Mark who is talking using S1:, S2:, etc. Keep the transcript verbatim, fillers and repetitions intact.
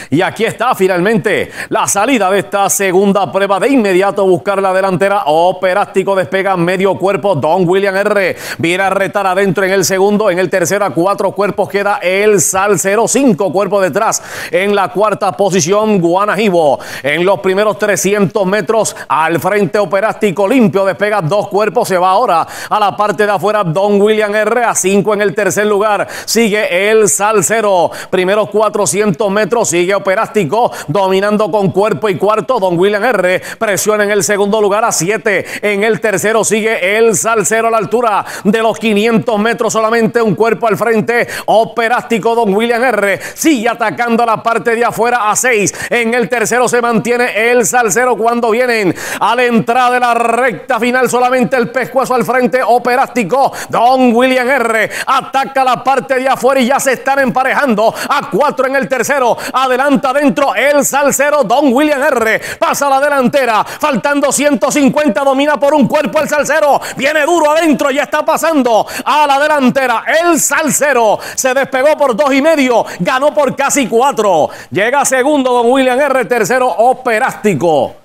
S1: Y aquí está finalmente la salida de esta segunda prueba. De inmediato buscar la delantera. Operástico despega medio cuerpo. Don William R. Viene a retar adentro en el segundo. En el tercero a cuatro cuerpos queda el Salcero. Cinco cuerpos detrás. En la cuarta posición Guanajibo. En los primeros trescientos metros al frente Operástico limpio. Despega dos cuerpos. Se va ahora a la parte de afuera Don William R. A cinco en el tercer lugar. Sigue el Salcero. Primeros cuatrocientos metros. Sigue Operástico dominando con cuerpo y cuarto. Don William R. presiona en el segundo lugar a siete. En el tercero sigue el Salcero a la altura de los quinientos metros. Solamente un cuerpo al frente. Operástico Don William R. sigue atacando a la parte de afuera a seis. En el tercero se mantiene el Salcero cuando vienen a la entrada de la recta final. Solamente el pescuezo al frente. Operástico Don William R. ataca la parte de afuera y ya se están emparejando a cuatro en el tercero. Adelanta adentro el Salcero. Don William R. pasa a la delantera. Faltando ciento cincuenta. Domina por un cuerpo el Salcero. Viene duro adentro. Ya está pasando a la delantera. El Salcero se despegó por dos y medio. Ganó por casi cuatro. Llega segundo Don William R. Tercero Operástico.